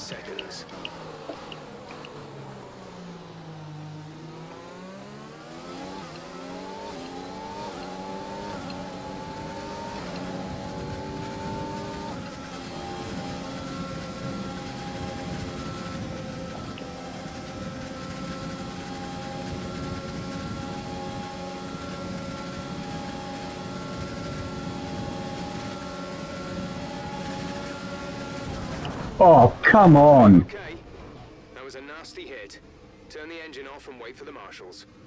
seconds. Oh, come on. Okay, that was a nasty hit. Turn the engine off and wait for the marshals.